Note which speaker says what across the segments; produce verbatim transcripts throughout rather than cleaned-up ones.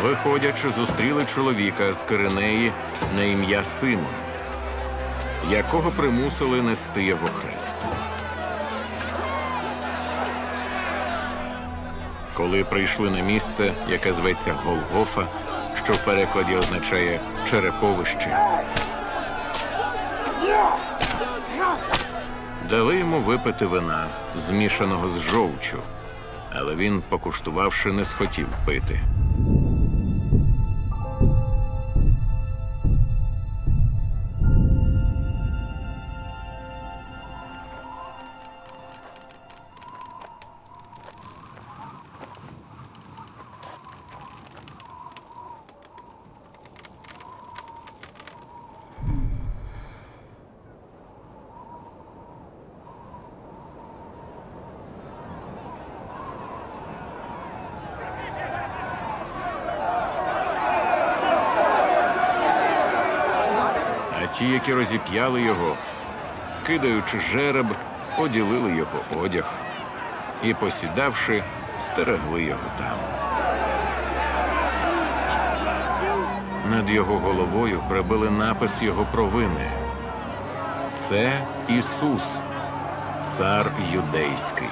Speaker 1: Виходячи, зустріли чоловіка з Киринеї на ім'я Симон, якого примусили нести його хрест. Коли прийшли на місце, яке зветься Голгофа, що в перекладі означає «череповище», дали йому випити вина, змішаного з жовчю, але він, покуштувавши, не схотів пити. Ті, які розіп'яли його, кидаючи жереб, оділили його одяг і, посідавши, стерегли його там. Над його головою прибили напис його провини. Це Ісус, цар юдейський.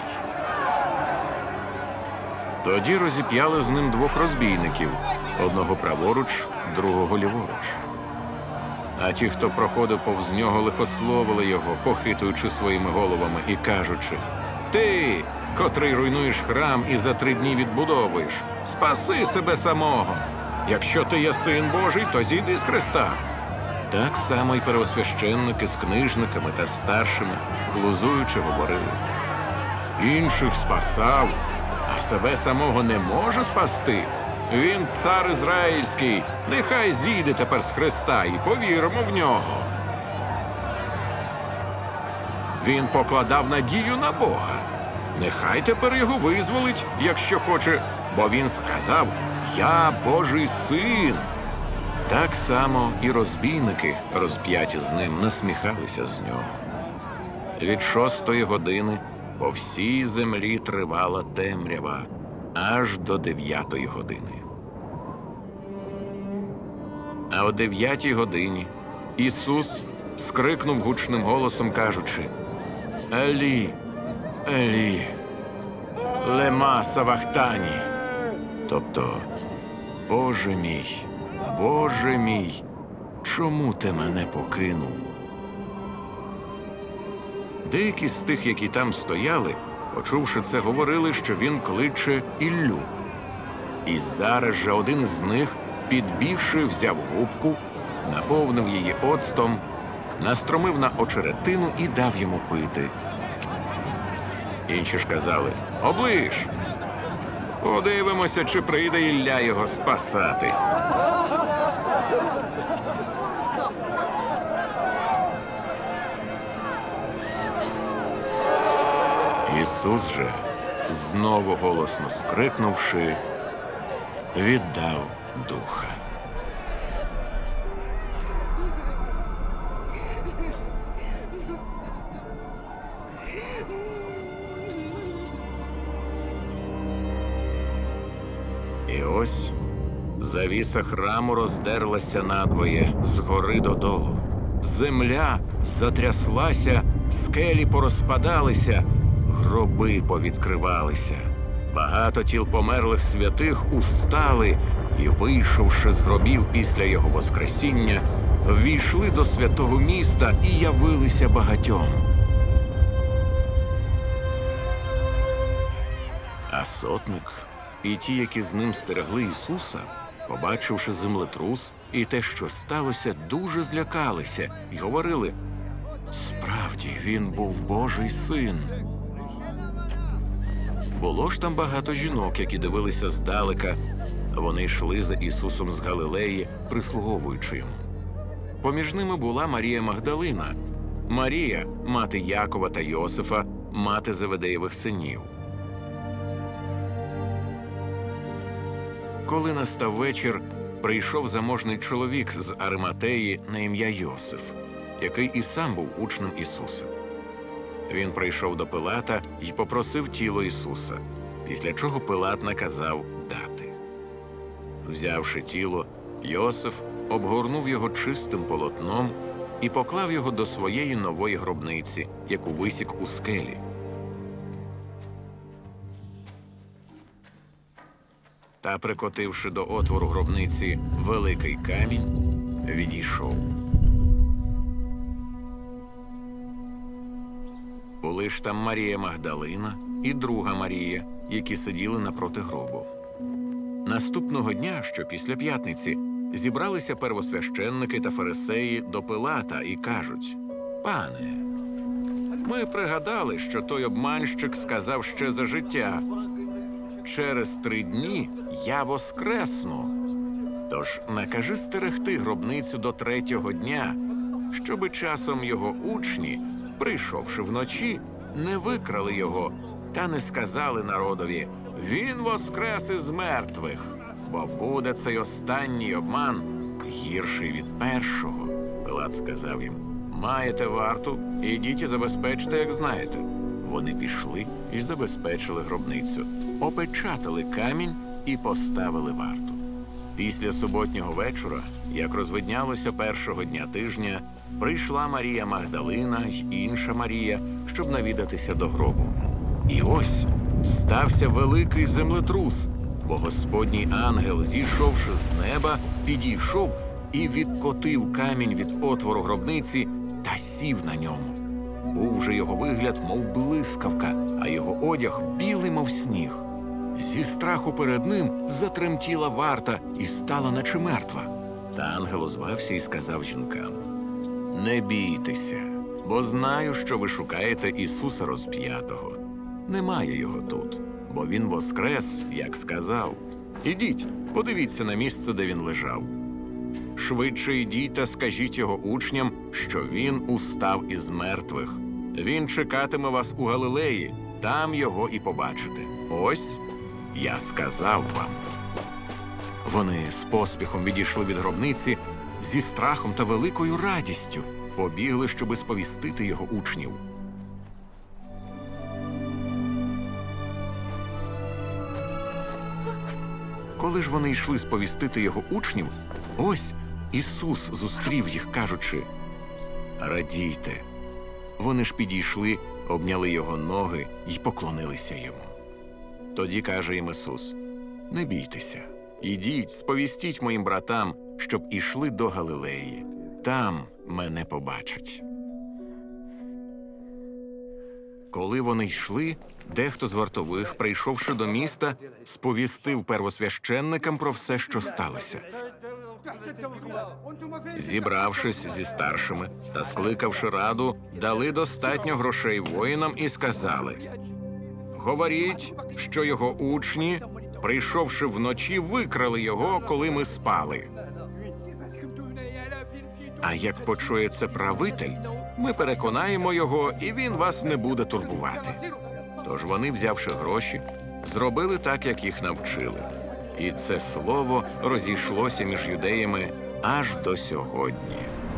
Speaker 1: Тоді розіп'яли з ним двох розбійників, одного праворуч, другого ліворуч. А ті, хто проходив повз нього, лихословили його, похитуючи своїми головами і кажучи: «Ти, котрий руйнуєш храм і за три дні відбудовуєш, спаси себе самого! Якщо ти є син Божий, то зійди з хреста!» Так само й первосвященники з книжниками та старшими, глузуючи, говорили: «Інших спасав, а себе самого не може спасти! Він цар ізраїльський, нехай зійде тепер з хреста і повіримо в нього». Він покладав надію на Бога. Нехай тепер його визволить, якщо хоче, бо він сказав: «Я Божий син». Так само і розбійники, розп'яті з ним, насміхалися з нього. Від шостої години по всій землі тривала темрява, аж до дев'ятої години. А о дев'ятій годині Ісус скрикнув гучним голосом, кажучи: «Елі, Елі, лема савахтані», тобто «Боже мій, Боже мій, чому ти мене покинув?» Деякі з тих, які там стояли, почувши це, говорили, що він кличе Іллю. І зараз же один із них, підбігши, взяв губку, наповнив її оцтом, настромив на очеретину і дав йому пити. Інші ж казали: «Оближ! Подивимося, чи прийде Ілля його спасати». Ісус же, знову голосно скрикнувши, віддав духа. І ось завіса храму роздерлася надвоє згори додолу. Земля затряслася, скелі порозпадалися, гроби повідкривалися. Багато тіл померлих святих устали і, вийшовши з гробів після його воскресіння, ввійшли до святого міста і явилися багатьом. А сотник і ті, які з ним стерегли Ісуса, побачивши землетрус і те, що сталося, дуже злякалися і говорили: «Справді, він був Божий син». Було ж там багато жінок, які дивилися здалека. Вони йшли за Ісусом з Галилеї, прислуговуючи йому. Поміж ними була Марія Магдалина, Марія, мати Якова та Йосифа, мати Зеведеєвих синів. Коли настав вечір, прийшов заможний чоловік з Ариматеї на ім'я Йосиф, який і сам був учнем Ісуса. Він прийшов до Пилата і попросив тіло Ісуса, після чого Пилат наказав дати. Взявши тіло, Йосиф обгорнув його чистим полотном і поклав його до своєї нової гробниці, яку висік у скелі. Та, прикотивши до отвору гробниці великий камінь, відійшов. Були ж там Марія Магдалина і друга Марія, які сиділи напроти гробу. Наступного дня, що після п'ятниці, зібралися первосвященники та фарисеї до Пилата і кажуть: «Пане, ми пригадали, що той обманщик сказав ще за життя: через три дні я воскресну. Тож накажи стерегти гробницю до третього дня, щоби часом його учні, прийшовши вночі, не викрали його та не сказали народові: він воскрес із мертвих, бо буде цей останній обман гірший від першого». Пилат сказав їм: «Маєте варту, ідіть і забезпечте, як знаєте». Вони пішли і забезпечили гробницю, опечатали камінь і поставили варту. Після суботнього вечора, як розвиднялося першого дня тижня, прийшла Марія Магдалина й інша Марія, щоб навідатися до гробу. І ось стався великий землетрус, бо Господній ангел, зійшовши з неба, підійшов і відкотив камінь від отвору гробниці та сів на ньому. Був же його вигляд, мов блискавка, а його одяг білий, мов сніг. Зі страху перед ним затремтіла варта і стала наче мертва. Та ангел озвався і сказав жінкам: «Не бійтеся, бо знаю, що ви шукаєте Ісуса розп'ятого. Немає його тут, бо він воскрес, як сказав. Ідіть, подивіться на місце, де він лежав. Швидше йдіть та скажіть його учням, що він устав із мертвих. Він чекатиме вас у Галилеї, там його і побачите. Ось я сказав вам». Вони з поспіхом відійшли від гробниці, зі страхом та великою радістю побігли, щоби сповістити його учнів. Коли ж вони йшли сповістити його учнів, ось Ісус зустрів їх, кажучи: «Радійте». Вони ж підійшли, обняли його ноги й поклонилися йому. Тоді каже їм Ісус: «Не бійтеся, ідіть, сповістіть моїм братам, щоб ішли до Галилеї. Там мене побачать». Коли вони йшли, дехто з вартових, прийшовши до міста, сповістив первосвященникам про все, що сталося. Зібравшись зі старшими та скликавши раду, дали достатньо грошей воїнам і сказали: «Говоріть, що його учні, прийшовши вночі, викрали його, коли ми спали. А як почує це правитель, ми переконаємо його, і він вас не буде турбувати». Тож вони, взявши гроші, зробили так, як їх навчили. І це слово розійшлося між юдеями аж до сьогодні.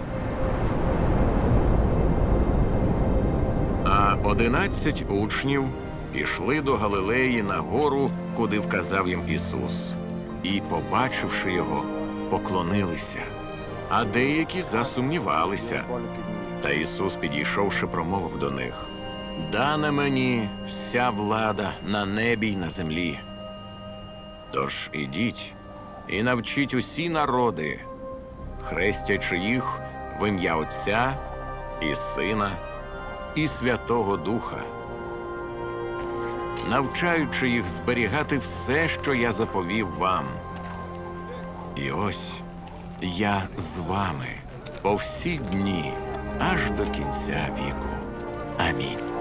Speaker 1: А одинадцять учнів пішли до Галилеї на гору, куди вказав їм Ісус. І, побачивши його, поклонилися, а деякі засумнівалися. Та Ісус, підійшовши, промовив до них: «Дана мені вся влада на небі й на землі. Тож ідіть і навчіть усі народи, хрестячи їх в ім'я Отця і Сина і Святого Духа, навчаючи їх зберігати все, що я заповів вам. І ось я з вами по всі дні, аж до кінця віку. Амінь».